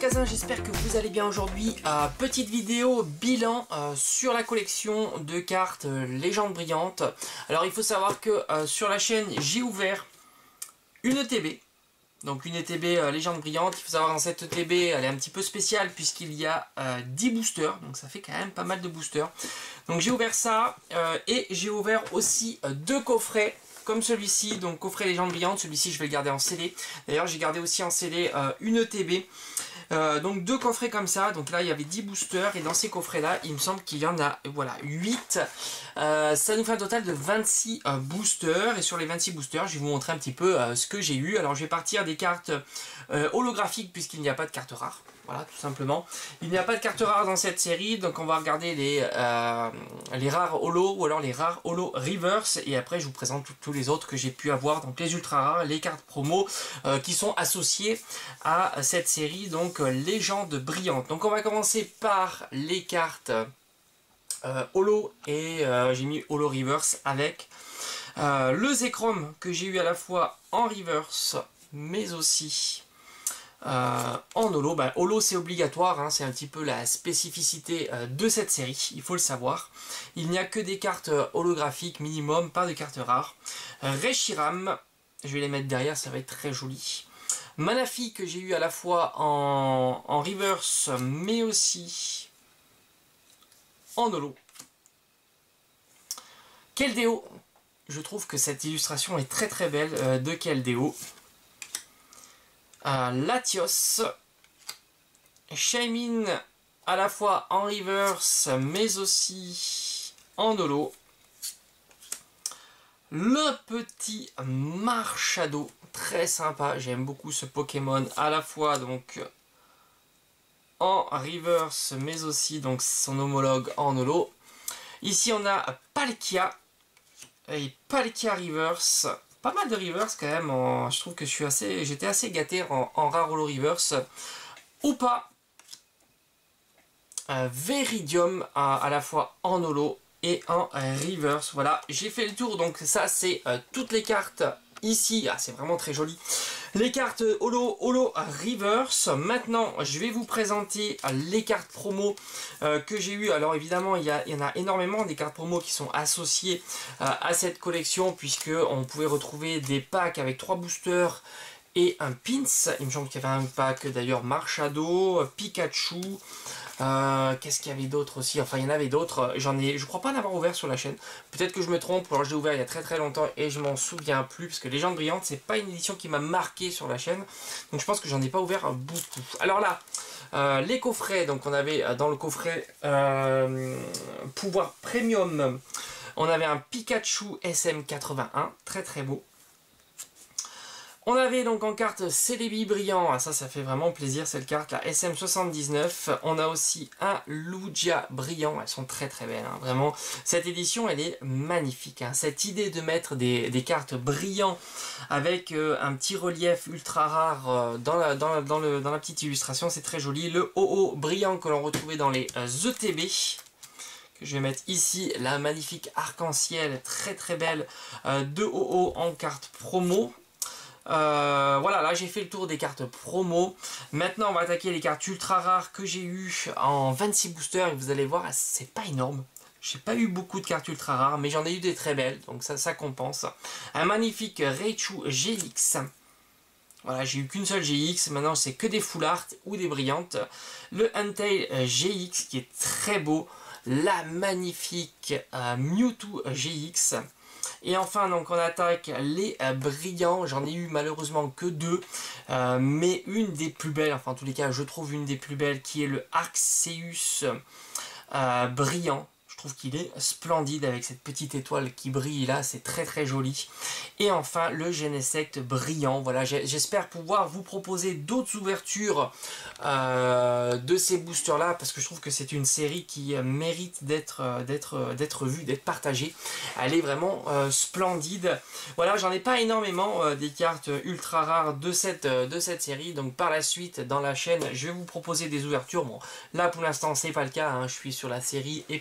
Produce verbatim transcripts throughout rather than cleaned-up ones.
magasin, j'espère que vous allez bien aujourd'hui. Euh, petite vidéo bilan euh, sur la collection de cartes euh, Légendes Brillantes. Alors il faut savoir que euh, sur la chaîne j'ai ouvert une E T B. Donc une E T B euh, Légende Brillante. Il faut savoir dans cette E T B elle est un petit peu spéciale puisqu'il y a euh, dix boosters. Donc ça fait quand même pas mal de boosters. Donc j'ai ouvert ça euh, et j'ai ouvert aussi euh, deux coffrets. Comme celui-ci, donc coffret Légende Brillante, celui-ci je vais le garder en C D. D'ailleurs j'ai gardé aussi en C D euh, une E T B. Euh, donc deux coffrets comme ça, donc là il y avait dix boosters et dans ces coffrets là il me semble qu'il y en a voilà huit. Euh, ça nous fait un total de vingt-six euh, boosters et sur les vingt-six boosters je vais vous montrer un petit peu euh, ce que j'ai eu. Alors je vais partir des cartes euh, holographiques puisqu'il n'y a pas de cartes rares. Voilà, tout simplement. Il n'y a pas de cartes rares dans cette série, donc on va regarder les, euh, les rares holo ou alors les rares holo reverse. Et après, je vous présente tous les autres que j'ai pu avoir, donc les ultra rares, les cartes promo euh, qui sont associées à cette série, donc euh, Légendes Brillantes. Donc on va commencer par les cartes euh, holo et euh, j'ai mis holo reverse avec euh, le Zekrom que j'ai eu à la fois en reverse mais aussi Euh, en holo. Bah, holo c'est obligatoire, hein, c'est un petit peu la spécificité euh, de cette série, il faut le savoir. Il n'y a que des cartes euh, holographiques minimum, pas de cartes rares. Euh, Reshiram, je vais les mettre derrière, ça va être très joli. Manafi que j'ai eu à la fois en, en reverse mais aussi en holo. Keldeo, je trouve que cette illustration est très très belle euh, de Keldeo. Euh, Latios, Shaymin à la fois en reverse mais aussi en holo. Le petit Marshado, très sympa, j'aime beaucoup ce Pokémon à la fois donc en reverse mais aussi donc son homologue en holo. Ici on a Palkia et Palkia reverse. Pas mal de reverse quand même, en, je trouve que je suis assez, j'étais assez gâté en, en rare holo reverse. Ou pas. Euh, Viridium à, à la fois en holo et en reverse. Voilà, j'ai fait le tour, donc ça c'est euh, toutes les cartes ici. Ah, c'est vraiment très joli. Les cartes holo, holo reverse. Maintenant, je vais vous présenter les cartes promo euh, que j'ai eu. Alors évidemment, il y, a, il y en a énormément des cartes promo qui sont associées euh, à cette collection puisque on pouvait retrouver des packs avec trois boosters et un pins. Il me semble qu'il y avait un pack d'ailleurs Marshado, Pikachu. Euh, Qu'est-ce qu'il y avait d'autre aussi? Enfin, il y en avait d'autres. J'en ai, je crois pas en avoir ouvert sur la chaîne. Peut-être que je me trompe. Alors, je l'ai ouvert il y a très très longtemps et je m'en souviens plus parce que Légendes Brillantes, c'est pas une édition qui m'a marqué sur la chaîne. Donc, je pense que j'en ai pas ouvert beaucoup. Alors là, euh, les coffrets. Donc, on avait dans le coffret euh, pouvoir premium. On avait un Pikachu S M quatre-vingt-un, très très beau. On avait donc en carte Celebi Brillant, ah, ça ça fait vraiment plaisir cette carte, la S M soixante-dix-neuf. On a aussi un Lugia Brillant, elles sont très très belles, hein. Vraiment. Cette édition elle est magnifique, hein. Cette idée de mettre des, des cartes brillants avec euh, un petit relief ultra rare euh, dans, la, dans, la, dans, le, dans la petite illustration, c'est très joli. Le O O Brillant que l'on retrouvait dans les euh, E T B. Que je vais mettre ici, la magnifique arc-en-ciel, très très belle, euh, de O O en carte promo. Euh, voilà, là j'ai fait le tour des cartes promo. Maintenant on va attaquer les cartes ultra rares que j'ai eu en vingt-six boosters et vous allez voir, c'est pas énorme. J'ai pas eu beaucoup de cartes ultra rares mais j'en ai eu des très belles, donc ça, ça compense. Un magnifique Raichu G X. Voilà, j'ai eu qu'une seule G X, maintenant c'est que des full art ou des brillantes. Le Untail G X qui est très beau. La magnifique euh, Mewtwo G X. Et enfin, donc on attaque les euh, brillants. J'en ai eu malheureusement que deux. Euh, mais une des plus belles, enfin en tous les cas, je trouve une des plus belles qui est le Arceus euh, brillant. Je trouve qu'il est splendide avec cette petite étoile qui brille là, c'est très très joli. Et enfin le Genesect brillant, voilà, j'espère pouvoir vous proposer d'autres ouvertures euh, de ces boosters là, parce que je trouve que c'est une série qui mérite d'être d'être d'être vue, d'être partagée. Elle est vraiment euh, splendide. Voilà, j'en ai pas énormément euh, des cartes ultra rares de cette, de cette série, donc par la suite dans la chaîne je vais vous proposer des ouvertures. Bon là pour l'instant c'est pas le cas, hein. Je suis sur la série épée bouclier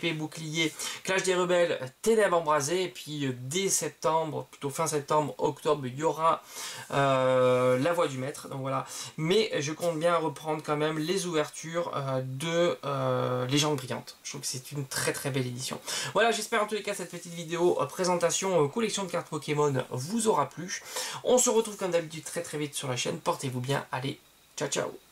oublier Clash des Rebelles, Ténèbres embrasées, et puis euh, dès septembre, plutôt fin septembre, octobre, il y aura euh, La Voix du Maître, donc voilà. Mais je compte bien reprendre quand même les ouvertures euh, de euh, Légende Brillante. Je trouve que c'est une très très belle édition. Voilà, j'espère en tous les cas cette petite vidéo euh, présentation euh, collection de cartes Pokémon vous aura plu. On se retrouve comme d'habitude très très vite sur la chaîne. Portez-vous bien. Allez, ciao ciao.